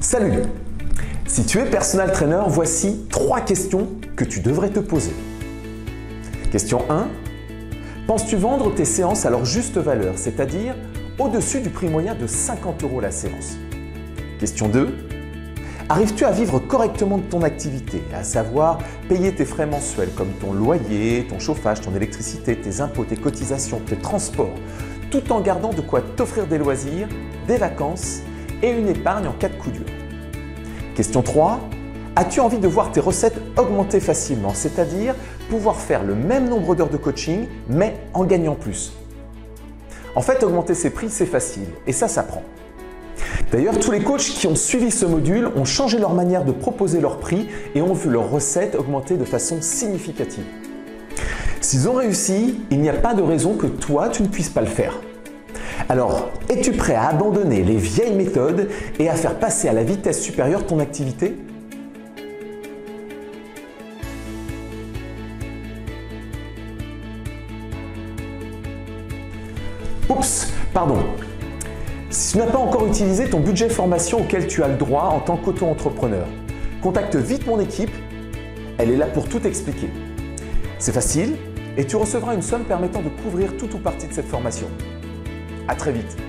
Salut! Si tu es personal trainer, voici 3 questions que tu devrais te poser. Question 1. Penses-tu vendre tes séances à leur juste valeur, c'est-à-dire au-dessus du prix moyen de 50 € la séance? Question 2. Arrives-tu à vivre correctement de ton activité, à savoir payer tes frais mensuels comme ton loyer, ton chauffage, ton électricité, tes impôts, tes cotisations, tes transports, tout en gardant de quoi t'offrir des loisirs, des vacances et une épargne en cas de coup dur? Question 3. As-tu envie de voir tes recettes augmenter facilement, c'est-à-dire pouvoir faire le même nombre d'heures de coaching mais en gagnant plus? En fait, augmenter ses prix, c'est facile et ça s'apprend. D'ailleurs, tous les coachs qui ont suivi ce module ont changé leur manière de proposer leurs prix et ont vu leurs recettes augmenter de façon significative. S'ils ont réussi, il n'y a pas de raison que toi, tu ne puisses pas le faire. Alors, es-tu prêt à abandonner les vieilles méthodes et à faire passer à la vitesse supérieure ton activité? Oups, pardon. Si tu n'as pas encore utilisé ton budget formation auquel tu as le droit en tant qu'auto-entrepreneur, contacte vite mon équipe, elle est là pour tout expliquer. C'est facile et tu recevras une somme permettant de couvrir tout ou partie de cette formation. À très vite.